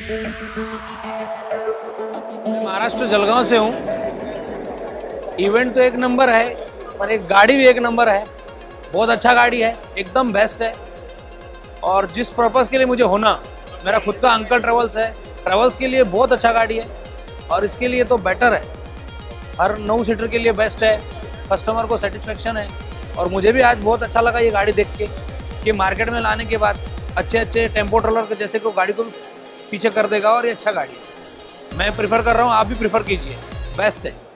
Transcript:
मैं महाराष्ट्र जलगांव से हूँ। इवेंट तो एक नंबर है, पर एक गाड़ी भी एक नंबर है। बहुत अच्छा गाड़ी है, एकदम बेस्ट है। और जिस पर्पज़ के लिए मुझे होना, मेरा खुद का अंकल ट्रेवल्स है, ट्रेवल्स के लिए बहुत अच्छा गाड़ी है और इसके लिए तो बेटर है। हर 9 सीटर के लिए बेस्ट है, कस्टमर को सेटिस्फेक्शन है। और मुझे भी आज बहुत अच्छा लगा ये गाड़ी देख के कि मार्केट में लाने के बाद अच्छे टेम्पो ट्रोलर के जैसे को गाड़ी को पीछे कर देगा और ये अच्छा गाड़ी है। मैं प्रेफर कर रहा हूँ, आप भी प्रेफर कीजिए, बेस्ट है।